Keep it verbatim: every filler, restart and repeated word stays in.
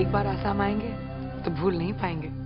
एक बार आसाम आएंगे तो भूल नहीं पाएंगे।